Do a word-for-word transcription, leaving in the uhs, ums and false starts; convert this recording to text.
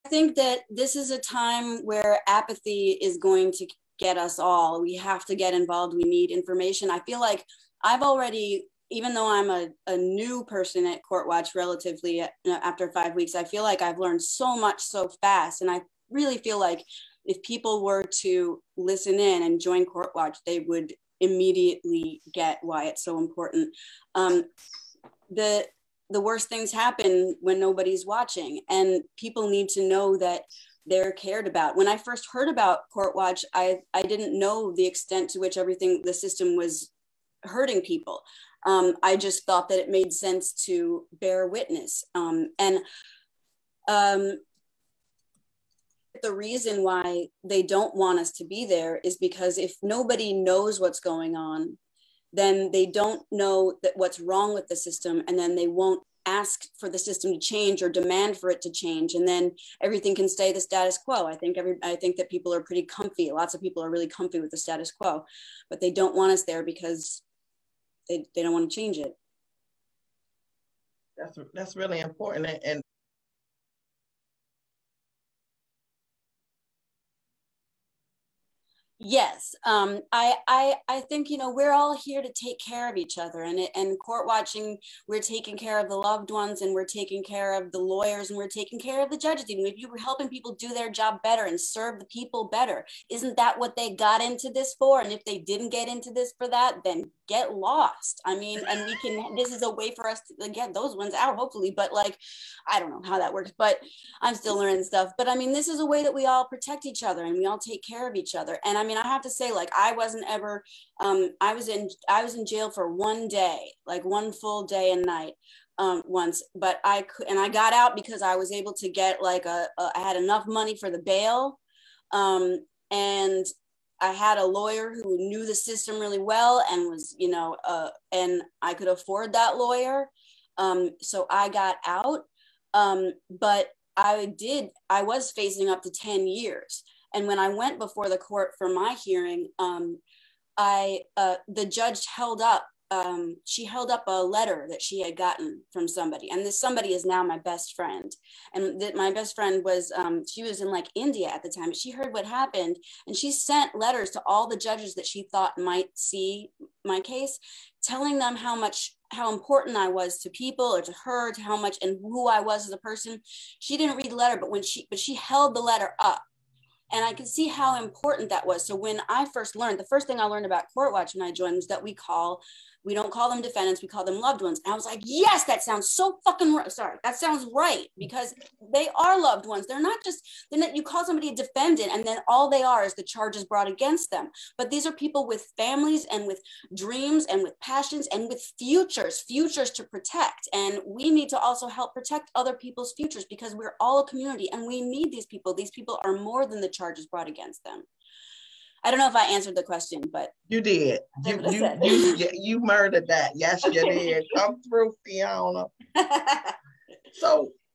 think that this is a time where apathy is going to get us all. We have to get involved. We need information. I feel like I've already, even though I'm a, a new person at Courtwatch relatively after five weeks, I feel like I've learned so much so fast. And I really feel like if people were to listen in and join Courtwatch, they would immediately get why it's so important. Um, the the worst things happen when nobody's watching, and people need to know that they're cared about. When I first heard about Courtwatch, I, I didn't know the extent to which everything, the system was hurting people. Um, I just thought that it made sense to bear witness. Um, and um, the reason why they don't want us to be there is because if nobody knows what's going on, then they don't know that what's wrong with the system, and then they won't ask for the system to change or demand for it to change, and then everything can stay the status quo. I think every I think that people are pretty comfy. Lots of people are really comfy with the status quo, but they don't want us there because they, they don't want to change it. That's that's really important. And yes, um, I, I, I think, you know, we're all here to take care of each other, and, and court watching, we're taking care of the loved ones, and we're taking care of the lawyers, and we're taking care of the judges. We're helping people do their job better and serve the people better. Isn't that what they got into this for? And if they didn't get into this for that, then get lost. I mean, and we can, this is a way for us to get those ones out, hopefully, but like, I don't know how that works, but I'm still learning stuff. But I mean, this is a way that we all protect each other and we all take care of each other. And I mean, I have to say, like, I wasn't ever, um, I was in, I was in jail for one day, like one full day and night um, once, but I could, and I got out because I was able to get like a, a I had enough money for the bail. Um, and I had a lawyer who knew the system really well and was, you know, uh, and I could afford that lawyer. Um, so I got out, um, but I did, I was facing up to ten years. And when I went before the court for my hearing, um, I, uh, the judge held up, um, she held up a letter that she had gotten from somebody. And this somebody is now my best friend. And that my best friend was, um, she was in like India at the time. She heard what happened, and she sent letters to all the judges that she thought might see my case, telling them how much, how important I was to people, or to her, to how much, and who I was as a person. She didn't read the letter, but when she, but she held the letter up. And I could see how important that was. So when I first learned, the first thing I learned about Courtwatch when I joined was that we call, we don't call them defendants, we call them loved ones. And I was like, yes, that sounds so fucking right. Sorry, that sounds right, because they are loved ones. They're not just, they're not, you call somebody a defendant and then all they are is the charges brought against them. But these are people with families and with dreams and with passions and with futures, futures to protect. And we need to also help protect other people's futures, because we're all a community and we need these people. These people are more than the charges brought against them. I don't know if I answered the question, but you did. You you, you you murdered that. Yes, you did. Come through, Fiona. So